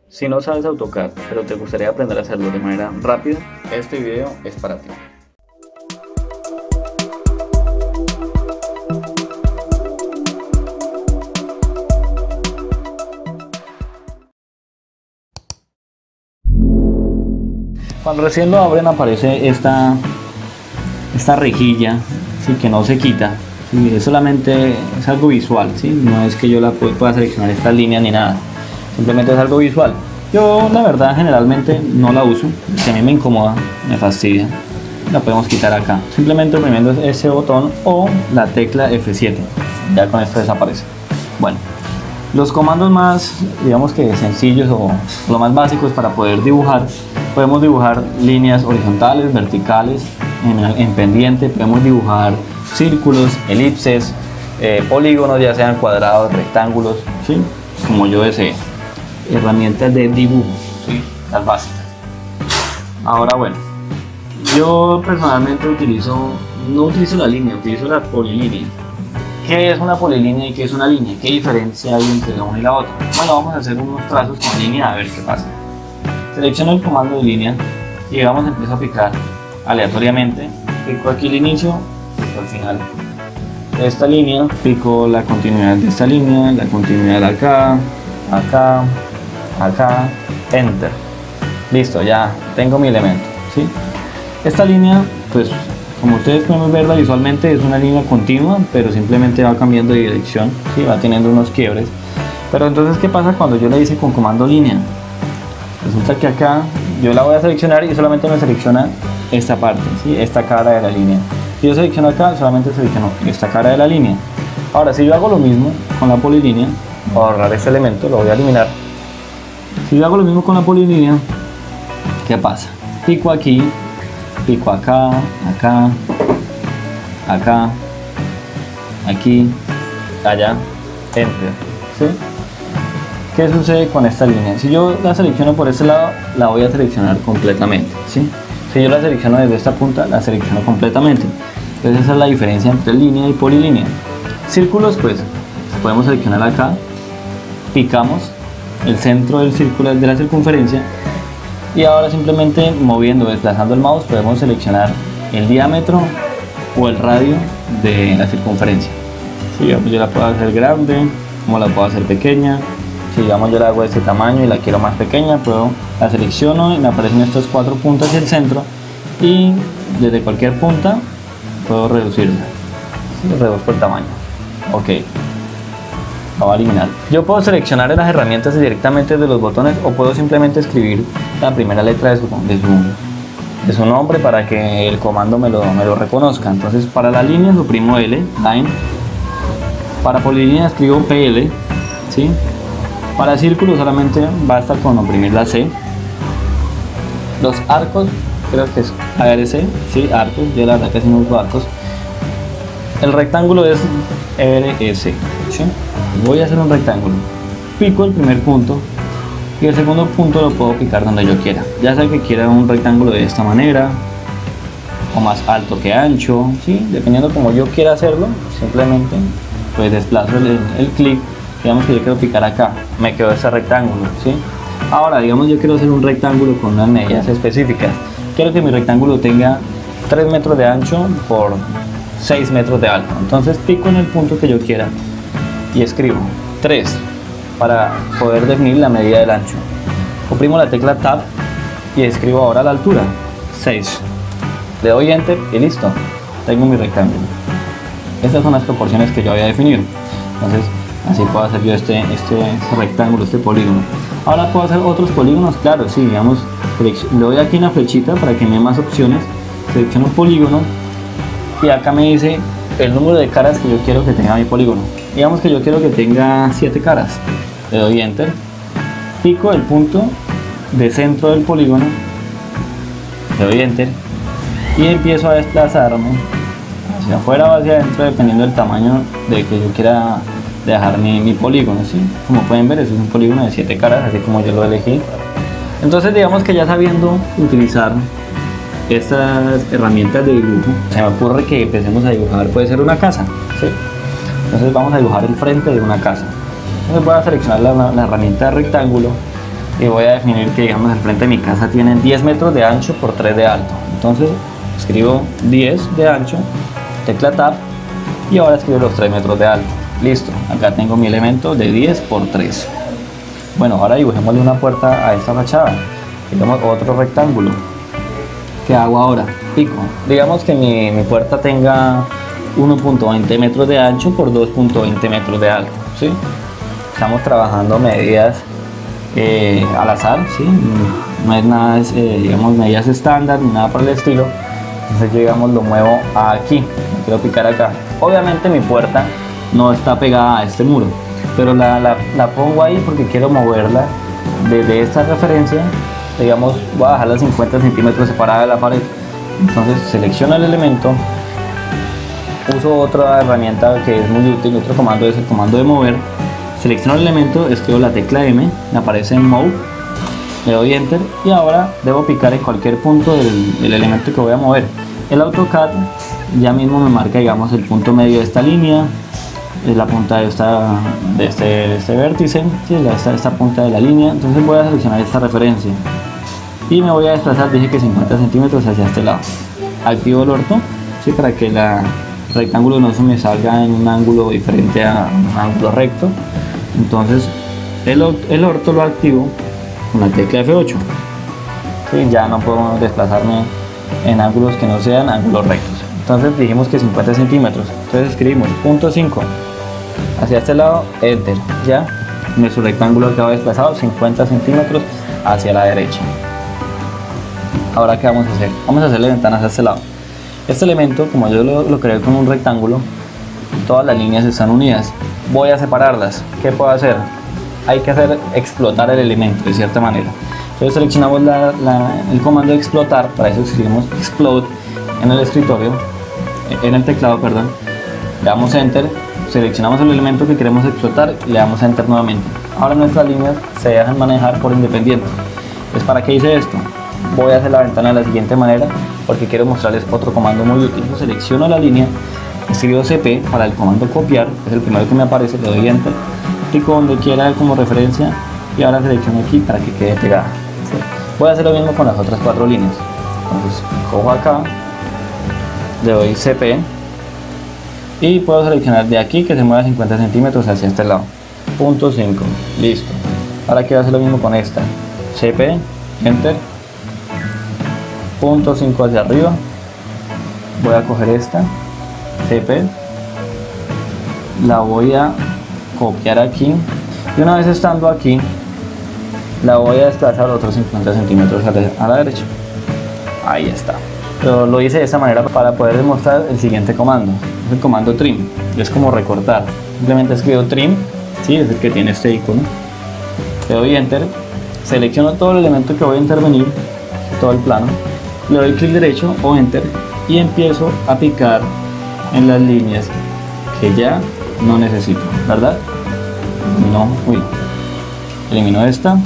Si no sabes AutoCAD, pero te gustaría aprender a hacerlo de manera rápida, este video es para ti. Cuando recién lo abren aparece esta rejilla, ¿sí? Que no se quita, ¿sí? Es solamente es algo visual, ¿sí? No es que yo pueda seleccionar esta línea ni nada, simplemente es algo visual. Yo la verdad generalmente no la uso, porque a mí me incomoda, me fastidia. La podemos quitar acá, simplemente oprimiendo ese botón o la tecla F7, ya con esto desaparece. Bueno, los comandos más, digamos que sencillos o lo más básicos para poder dibujar, podemos dibujar líneas horizontales, verticales, en pendiente, podemos dibujar círculos, elipses, polígonos, ya sean cuadrados, rectángulos, ¿sí? Como yo desee. Herramientas de dibujo, ¿sí? Las básicas. Ahora bueno, yo personalmente no utilizo la línea, utilizo la polilínea. ¿Qué es una polilínea y qué es una línea? ¿Qué diferencia hay entre la una y la otra? Bueno, vamos a hacer unos trazos con línea a ver qué pasa. Selecciono el comando de línea y digamos empiezo a picar aleatoriamente. Pico aquí el inicio, pico el final de esta línea, pico la continuidad de esta línea, la continuidad de acá, acá, acá, enter. Listo, ya tengo mi elemento, ¿sí? Esta línea, pues como ustedes pueden verla visualmente, es una línea continua, pero simplemente va cambiando de dirección, ¿sí? Va teniendo unos quiebres. Pero entonces, ¿qué pasa cuando yo le hice con comando línea? Resulta que acá yo la voy a seleccionar y solamente me selecciona esta parte, ¿sí? Esta cara de la línea. Si yo selecciono acá, solamente selecciono esta cara de la línea. Ahora, si yo hago lo mismo con la polilínea, voy a borrar este elemento, lo voy a eliminar. Si yo hago lo mismo con la polilínea, ¿qué pasa? Pico aquí, pico acá, acá, acá, aquí, allá, enter, ¿sí? ¿Qué sucede con esta línea? Si yo la selecciono por este lado, la voy a seleccionar completamente, ¿sí? Si yo la selecciono desde esta punta, la selecciono completamente. Entonces esa es la diferencia entre línea y polilínea. Círculos, pues, podemos seleccionar acá, picamos el centro del círculo, de la circunferencia, y ahora simplemente moviendo, desplazando el mouse, podemos seleccionar el diámetro o el radio de la circunferencia. Si yo la puedo hacer grande, como la puedo hacer pequeña. Si digamos yo la hago de este tamaño y la quiero más pequeña, la selecciono y me aparecen estas 4 puntas y el centro, y desde cualquier punta puedo reducirla. Reduzco el tamaño. Ok. Vamos a eliminar. Yo puedo seleccionar las herramientas directamente de los botones o puedo simplemente escribir la primera letra de su nombre para que el comando me lo reconozca. Entonces para la línea suprimo L, line. Para polilínea escribo PL, ¿sí? Para círculo solamente basta con oprimir la C. Los arcos, creo que es ARC, sí, arcos, yo la verdad casi no uso arcos. El rectángulo es RS, ¿sí? Voy a hacer un rectángulo, pico el primer punto y el segundo punto lo puedo picar donde yo quiera, ya sea que quiera un rectángulo de esta manera o más alto que ancho, ¿sí? Dependiendo como yo quiera hacerlo, simplemente pues desplazo el clic. Digamos que yo quiero picar acá, me quedó ese rectángulo, ¿sí? Ahora digamos yo quiero hacer un rectángulo con unas medidas específicas, quiero que mi rectángulo tenga 3 metros de ancho por 6 metros de alto, entonces pico en el punto que yo quiera y escribo 3 para poder definir la medida del ancho. Oprimo la tecla Tab y escribo ahora la altura 6. Le doy Enter y listo, tengo mi rectángulo. Estas son las proporciones que yo había definido. Entonces así puedo hacer yo este rectángulo, este polígono. Ahora puedo hacer otros polígonos, claro, sí, digamos, le doy aquí una flechita para que me dé más opciones, selecciono un polígono y acá me dice el número de caras que yo quiero que tenga mi polígono. Digamos que yo quiero que tenga 7 caras, le doy Enter, pico el punto de centro del polígono, le doy Enter y empiezo a desplazarme hacia afuera o hacia adentro dependiendo del tamaño de que yo quiera dejar mi polígono, ¿sí? Como pueden ver, eso es un polígono de 7 caras, así como yo lo elegí. Entonces digamos que ya sabiendo utilizar estas herramientas de dibujo, se me ocurre que empecemos a dibujar, puede ser una casa, ¿sí? Entonces vamos a dibujar el frente de una casa. Entonces voy a seleccionar la herramienta de rectángulo y voy a definir que, digamos, el frente de mi casa tiene 10 metros de ancho por 3 de alto. Entonces escribo 10 de ancho, tecla Tab, y ahora escribo los 3 metros de alto. Listo, acá tengo mi elemento de 10 por 3. Bueno, ahora dibujémosle una puerta a esta fachada. Digamos otro rectángulo. ¿Qué hago ahora? Pico. Digamos que mi puerta tenga 1.20 metros de ancho por 2.20 metros de alto, ¿sí? Estamos trabajando medidas al azar, ¿sí? No es nada, digamos, medidas estándar ni nada por el estilo. Entonces yo, digamos, lo muevo aquí, quiero picar acá. Obviamente mi puerta no está pegada a este muro, pero la pongo ahí porque quiero moverla desde esta referencia. Digamos, voy a dejarla 50 centímetros separada de la pared. Entonces selecciono el elemento, uso otra herramienta que es muy útil, otro comando es el comando de mover. Selecciono el elemento, escribo la tecla M, me aparece en Move, le doy Enter y ahora debo picar en cualquier punto del elemento que voy a mover. El AutoCAD ya mismo me marca, digamos, el punto medio de esta línea, la punta de este vértice, ¿sí? esta punta de la línea. Entonces voy a seleccionar esta referencia y me voy a desplazar, dije que 50 centímetros hacia este lado. Activo el orto, ¿sí? Para que el rectángulo no se me salga en un ángulo diferente a un ángulo recto. Entonces el orto lo activo con la tecla F8, ¿sí? Ya no puedo desplazarme en ángulos que no sean ángulos rectos. Entonces dijimos que 50 centímetros, entonces escribimos punto 5 hacia este lado, Enter. Ya nuestro rectángulo quedó desplazado 50 centímetros hacia la derecha. Ahora, ¿qué vamos a hacer? Vamos a hacerle ventanas a este lado. Este elemento, como yo lo creé con un rectángulo, todas las líneas están unidas. Voy a separarlas. ¿Qué puedo hacer? Hay que hacer explotar el elemento de cierta manera. Entonces seleccionamos el comando de explotar. Para eso escribimos explode en el escritorio, en el teclado, perdón. Le damos Enter, seleccionamos el elemento que queremos explotar y le damos Enter nuevamente. Ahora nuestras líneas se dejan manejar por independientes. Entonces, ¿para qué hice esto? Voy a hacer la ventana de la siguiente manera porque quiero mostrarles otro comando muy útil. Selecciono la línea, escribo CP para el comando copiar, es el primero que me aparece, le doy Enter, clico donde quiera como referencia y ahora selecciono aquí para que quede pegada. ¿Sí? Voy a hacer lo mismo con las otras 4 líneas. Entonces cojo acá, le doy CP y puedo seleccionar de aquí que se mueva 50 centímetros hacia este lado. Punto 5, listo. Ahora quiero hacer lo mismo con esta. CP, Enter, punto 5 hacia arriba. Voy a coger esta CP, la voy a copiar aquí y una vez estando aquí la voy a desplazar otros 50 centímetros a la derecha. Ahí está. Pero lo hice de esta manera para poder demostrar el siguiente comando. Es el comando trim, es como recortar. Simplemente escribo trim, ¿sí? Es el que tiene este icono. Le doy Enter, selecciono todo el elemento que voy a intervenir, todo el plano, le doy clic derecho o Enter y empiezo a picar en las líneas que ya no necesito, ¿verdad? No, uy, elimino esta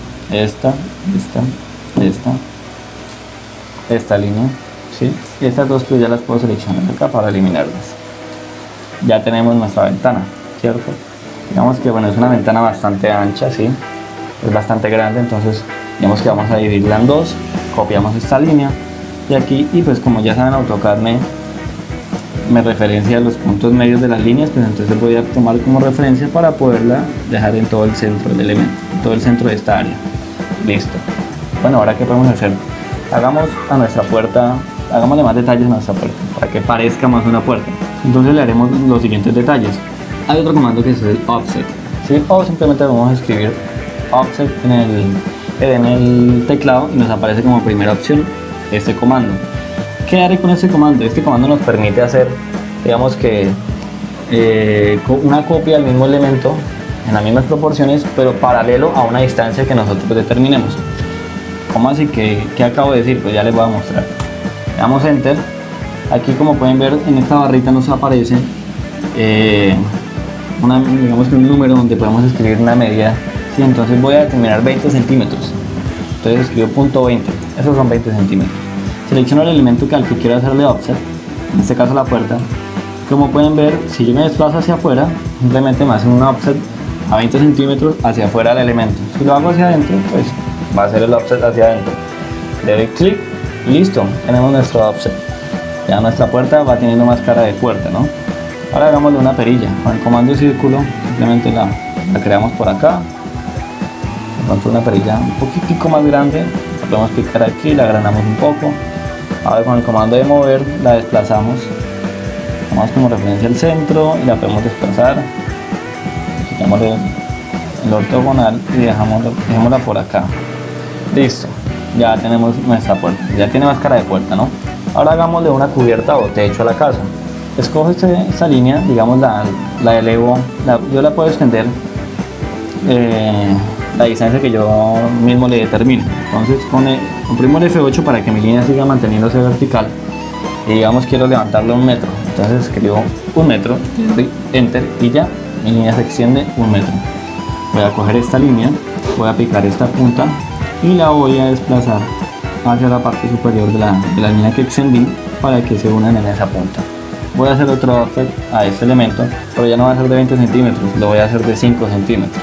línea, ¿sí? Y estas dos pues ya las puedo seleccionar acá para eliminarlas. Ya tenemos nuestra ventana, ¿cierto? Digamos que bueno, es una ventana bastante ancha, ¿sí? Es bastante grande, entonces digamos que vamos a dividirla en dos, copiamos esta línea de aquí y pues como ya saben, AutoCAD me referencia a los puntos medios de las líneas, pues entonces voy a tomar como referencia para poderla dejar en todo el centro del elemento, en todo el centro de esta área. Listo. Bueno, ahora ¿qué podemos hacer? Hagamos a nuestra puerta, hagámosle más detalles a nuestra puerta para que parezca más una puerta. Entonces le haremos los siguientes detalles. Hay otro comando que es el offset, ¿sí? O simplemente vamos a escribir offset en el teclado y nos aparece como primera opción este comando. ¿Qué haré con este comando? Este comando nos permite hacer, digamos que una copia del mismo elemento en las mismas proporciones, pero paralelo a una distancia que nosotros determinemos. ¿Cómo así? ¿Qué acabo de decir? Pues ya les voy a mostrar. Le damos Enter. Aquí, como pueden ver, en esta barrita nos aparece digamos que un número donde podemos escribir una medida, ¿sí? Entonces voy a determinar 20 centímetros. Entonces escribo punto 20, esos son 20 centímetros. Selecciono el elemento al que quiero hacerle offset, en este caso la puerta. Como pueden ver, si yo me desplazo hacia afuera, simplemente me hace un offset a 20 centímetros hacia afuera del elemento. Si lo hago hacia adentro, pues va a ser el offset hacia adentro. Le doy clic y listo, tenemos nuestro offset. Ya nuestra puerta va teniendo más cara de puerta, ¿no? Ahora hagámosle una perilla. Con el comando círculo simplemente la creamos por acá. De pronto una perilla un poquitico más grande, la podemos picar aquí, la agrandamos un poco. Ahora con el comando de mover la desplazamos. Tomamos como referencia el centro y la podemos desplazar. Quitamos el ortogonal y dejémosla por acá. Listo, ya tenemos nuestra puerta. Ya tiene más cara de puerta, ¿no? Ahora hagámosle una cubierta o techo a la casa. Escojo esta línea, digamos la elevo, yo la puedo extender la distancia que yo mismo le determine. Entonces comprimo el F8 para que mi línea siga manteniéndose vertical y digamos quiero levantarla 1 metro. Entonces escribo 1 metro, doy enter y ya mi línea se extiende 1 metro. Voy a coger esta línea, voy a picar esta punta y la voy a desplazar hacia la parte superior de la línea que extendí para que se unan en esa punta. Voy a hacer otro offset a este elemento, pero ya no va a ser de 20 centímetros, lo voy a hacer de 5 centímetros.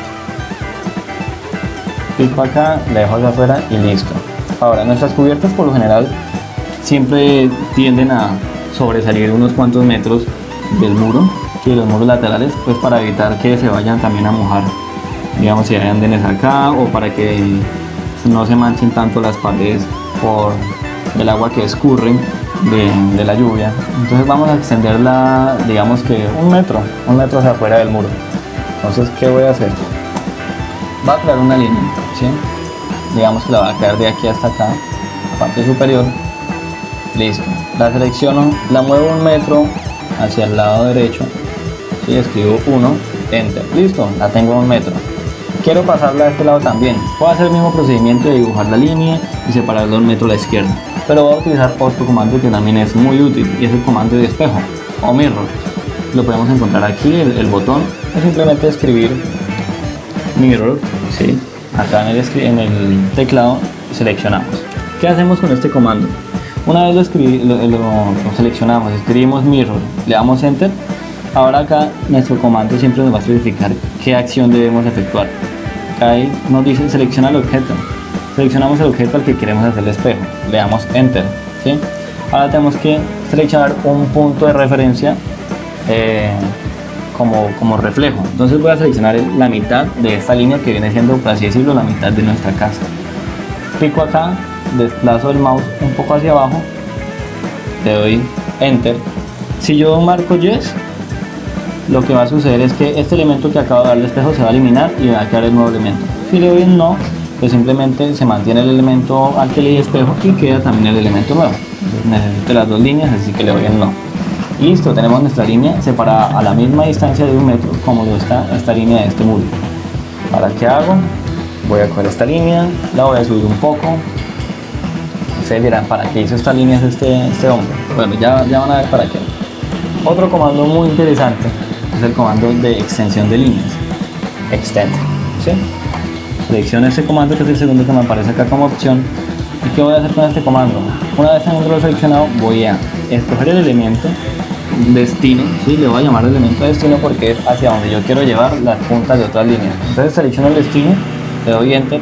Pico acá, la dejo hacia afuera y listo. Ahora, nuestras cubiertas por lo general siempre tienden a sobresalir unos cuantos metros del muro, de los muros laterales, pues para evitar que se vayan también a mojar, digamos si hay andenes acá, o para que no se manchen tanto las paredes por el agua que escurre de la lluvia. Entonces vamos a extenderla, digamos que 1 metro hacia afuera del muro. Entonces, ¿qué voy a hacer? Va a crear una línea, ¿sí? Digamos que la va a crear de aquí hasta acá, la parte superior. Listo, la selecciono, la muevo 1 metro hacia el lado derecho, ¿sí? Escribo 1, enter, listo, la tengo a 1 metro. Quiero pasarla a este lado también. Puedo hacer el mismo procedimiento de dibujar la línea y separarla 1 metro a la izquierda, pero voy a utilizar otro comando que también es muy útil y es el comando de espejo o mirror. Lo podemos encontrar aquí, el botón es simplemente escribir mirror, ¿sí? Acá en el teclado seleccionamos. ¿Qué hacemos con este comando? Una vez lo seleccionamos, escribimos mirror, le damos enter. Ahora acá nuestro comando siempre nos va a especificar qué acción debemos efectuar. Ahí nos dice selecciona el objeto. Seleccionamos el objeto al que queremos hacer el espejo, le damos enter, ¿sí? Ahora tenemos que seleccionar un punto de referencia como reflejo. Entonces voy a seleccionar la mitad de esta línea que viene siendo, por así decirlo, la mitad de nuestra casa. Pico acá, desplazo el mouse un poco hacia abajo, le doy enter. Si yo marco yes, lo que va a suceder es que este elemento que acabo de dar de espejo se va a eliminar y va a quedar el nuevo elemento. Si le doy en no, pues simplemente se mantiene el elemento al que le di espejo y queda también el elemento nuevo. Entonces necesito las dos líneas, así que le doy en no. Y listo, tenemos nuestra línea separada a la misma distancia de 1 metro como lo está esta línea de este muro. Ahora, ¿qué hago? Voy a coger esta línea, la voy a subir un poco. Ustedes dirán, ¿para qué hizo esta línea este hombre? Bueno, ya van a ver para qué. Otro comando muy interesante es el comando de extensión de líneas, extend, ¿sí? Selecciono este comando, que es el segundo que me aparece acá como opción. ¿Y qué voy a hacer con este comando? Una vez lo seleccionado, voy a escoger el elemento destino, ¿sí? Le voy a llamar elemento destino porque es hacia donde yo quiero llevar las puntas de otras líneas. Entonces selecciono el destino, le doy enter,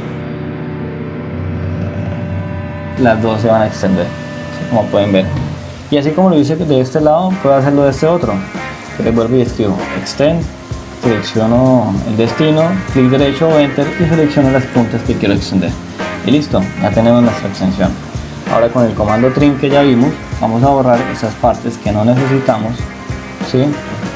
las dos se van a extender, ¿sí? Como pueden ver. Y así como lo hice de este lado, puedo hacerlo de este otro. Entonces vuelvo y escribo extend, selecciono el destino, clic derecho o enter y selecciono las puntas que quiero extender. Y listo, ya tenemos nuestra extensión. Ahora con el comando trim que ya vimos, vamos a borrar esas partes que no necesitamos, ¿sí?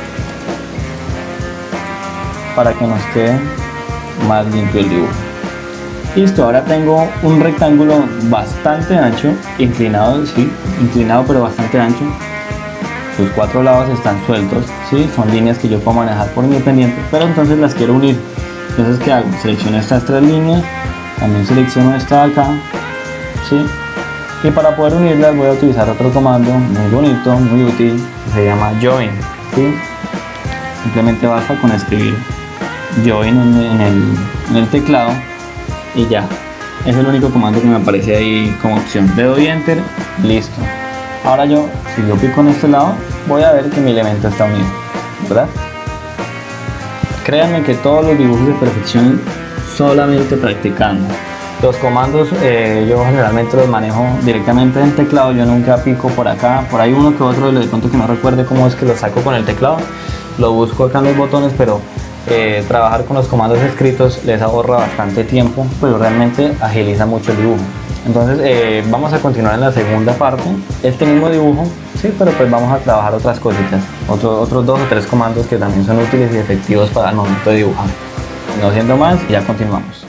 Para que nos quede más limpio el dibujo. Listo, ahora tengo un rectángulo bastante ancho, inclinado, sí, inclinado pero bastante ancho. Sus 4 lados están sueltos, ¿sí? Son líneas que yo puedo manejar por independiente, pero entonces las quiero unir. Entonces, ¿qué hago? Selecciono estas 3 líneas, también selecciono esta de acá, ¿sí? Y para poder unirlas voy a utilizar otro comando muy bonito, muy útil, que se llama join, ¿sí? Simplemente basta con escribir join en el teclado y ya. Es el único comando que me aparece ahí como opción. Le doy enter, listo. Ahora si yo pico en este lado, voy a ver que mi elemento está unido, ¿verdad? Créanme que todos los dibujos de perfección solamente practicando. Los comandos yo generalmente los manejo directamente en teclado, yo nunca pico por acá, por ahí uno que otro de pronto que no recuerde cómo es que lo saco con el teclado, lo busco acá en los botones, pero trabajar con los comandos escritos les ahorra bastante tiempo, pero realmente agiliza mucho el dibujo. Entonces vamos a continuar en la segunda parte, este mismo dibujo, sí, pero pues vamos a trabajar otras cositas, otros 2 o 3 comandos que también son útiles y efectivos para el momento de dibujar. No siendo más, ya continuamos.